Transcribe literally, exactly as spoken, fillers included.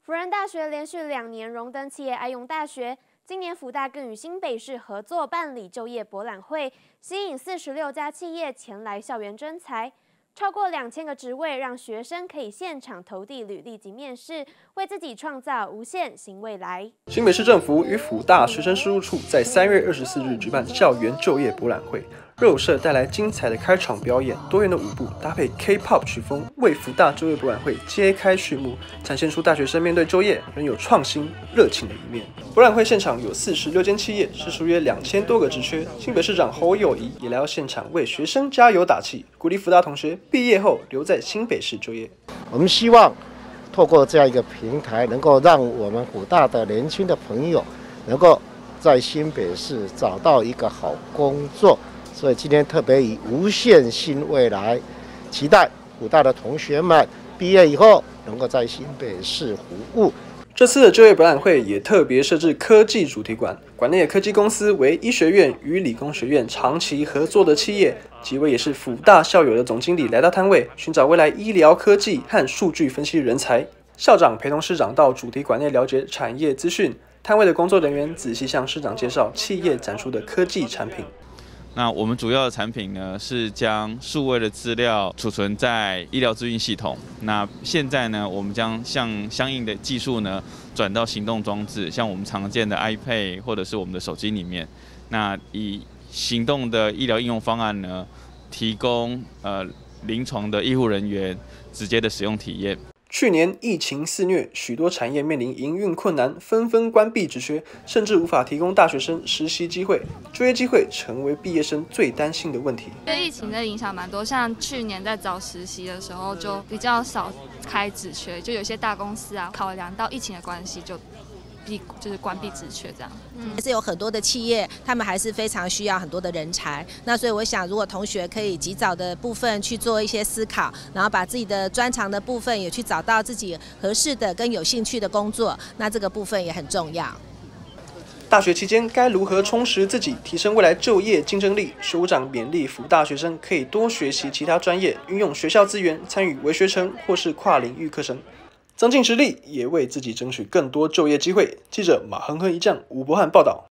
辅仁大学连续两年荣登企业爱用大学，今年辅大更与新北市合作办理就业博览会，吸引四十六家企业前来校园征才。 超过两千个职位，让学生可以现场投递履历及面试，为自己创造无限新未来。 新北市政府与辅大学生事务处在三月二十四日举办校园就业博览会，热舞社带来精彩的开场表演，多元的舞步搭配 K-pop 曲风，为辅大就业博览会揭开序幕，展现出大学生面对就业仍有创新、热情的一面。博览会现场有四十六间企业，释出约两千多个职缺。新北市长侯友宜也来到现场为学生加油打气，鼓励辅大同学 毕业后留在新北市就业。 我们希望透过这样一个平台，能够让我们辅大的年轻的朋友能够在新北市找到一个好工作。所以今天特别以无限新未来，期待辅大的同学们毕业以后能够在新北市服务。 这次的就业博览会也特别设置科技主题馆，馆内的科技公司为医学院与理工学院长期合作的企业，几位也是辅大校友的总经理来到摊位，寻找未来医疗科技和数据分析人才。校长陪同市长到主题馆内了解产业资讯，摊位的工作人员仔细向市长介绍企业展出的科技产品。 那我们主要的产品呢，是将数位的资料储存在医疗资讯系统。那现在呢，我们将向相应的技术呢，转到行动装置，像我们常见的 iPad 或者是我们的手机里面。那以行动的医疗应用方案呢，提供呃临床的医护人员直接的使用体验。 去年疫情肆虐，许多产业面临营运困难，纷纷关闭职缺，甚至无法提供大学生实习机会，就业机会成为毕业生最担心的问题。 对疫情的影响蛮多，像去年在找实习的时候就比较少开职缺，就有些大公司啊，考量到疫情的关系就。 闭就是关闭职缺这样， 嗯，还是有很多的企业，他们还是非常需要很多的人才。那所以我想，如果同学可以及早的部分去做一些思考，然后把自己的专长的部分也去找到自己合适的跟有兴趣的工作，那这个部分也很重要。 大学期间该如何充实自己，提升未来就业竞争力？署长勉励辅大学生可以多学习其他专业，运用学校资源参与微学程或是跨领域课程。 增进实力，也为自己争取更多就业机会。记者马亨亨一将吴博翰报道。